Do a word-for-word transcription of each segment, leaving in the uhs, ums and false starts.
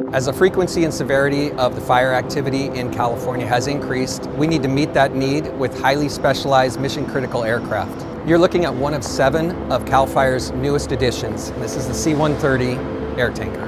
As the frequency and severity of the fire activity in California has increased, we need to meet that need with highly specialized mission-critical aircraft. You're looking at one of seven of CAL FIRE's newest additions. This is the C one thirty Airtanker.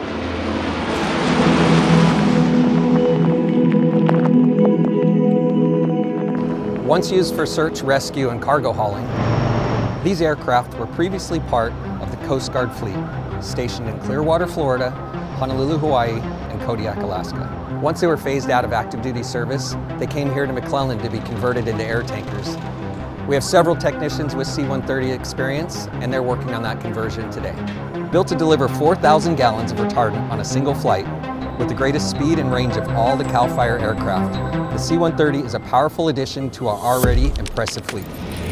Once used for search, rescue, and cargo hauling, these aircraft were previously part of the Coast Guard fleet, stationed in Clearwater, Florida, Honolulu, Hawaii, and Kodiak, Alaska. Once they were phased out of active duty service, they came here to McClellan to be converted into air tankers. We have several technicians with C one thirty experience, and they're working on that conversion today. Built to deliver four thousand gallons of retardant on a single flight, with the greatest speed and range of all the CAL FIRE aircraft, the C one thirty is a powerful addition to our already impressive fleet.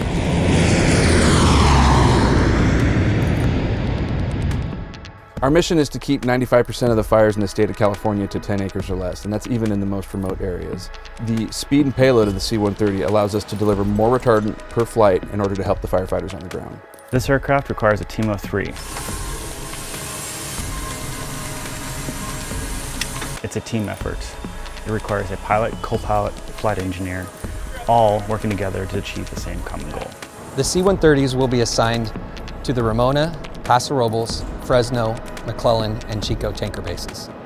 Our mission is to keep ninety-five percent of the fires in the state of California to ten acres or less, and that's even in the most remote areas. The speed and payload of the C one thirty allows us to deliver more retardant per flight in order to help the firefighters on the ground. This aircraft requires a team of three. It's a team effort. It requires a pilot, co-pilot, flight engineer, all working together to achieve the same common goal. The C one thirties will be assigned to the Ramona, Paso Robles, Fresno, McClellan, and Chico tanker bases.